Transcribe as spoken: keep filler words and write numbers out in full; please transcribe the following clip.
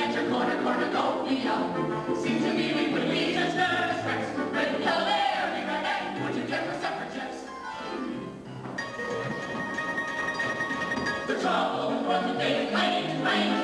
at your corner, corner, coffeecup. Seems to me we would be just nervous wrecks. Red, yellow, there, be right back. Would you care for suffragettes? The trouble from the day, lane, lane.